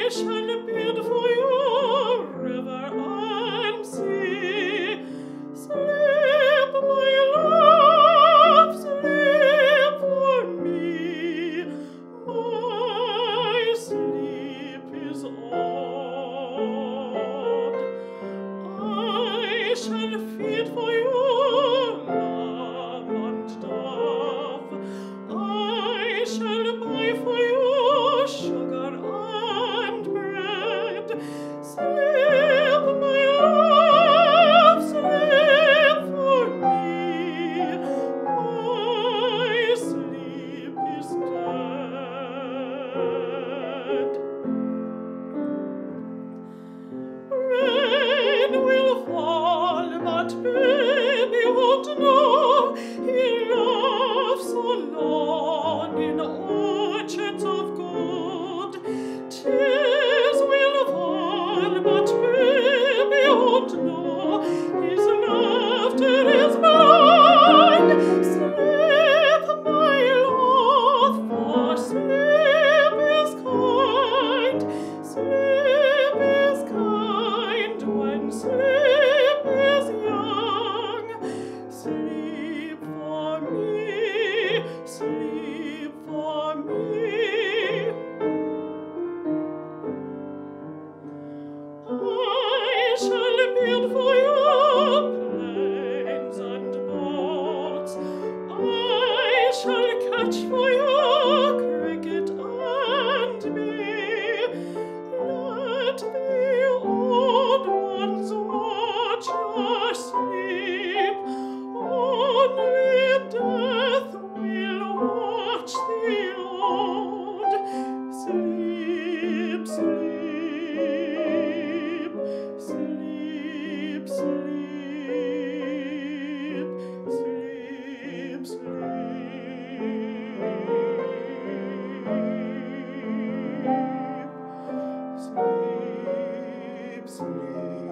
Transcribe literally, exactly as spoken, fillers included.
shall bid for you river and sea. Sleep, my love, sleep for me. My sleep is old. I shall feed for you lamb and dove. I shall buy for you sugar and bread. Sleep, my love, sleep for me. My sleep is dead. Rain will fall, but baby won't know. He loves alone in orchards of gold. Tears will fall, but baby won't know. His laughter is blind. Sleep, my love, for sleep is kind. Sleep is kind when sleep is young. Sleep for me, sleep for me. I shall build for you planes and boats. I shall catch for you cricket and bee. Let the old ones watch your sleep. Only death will watch the old. Sleep, sleep, sleep, sleep, sleep, sleep, sleep, sleep.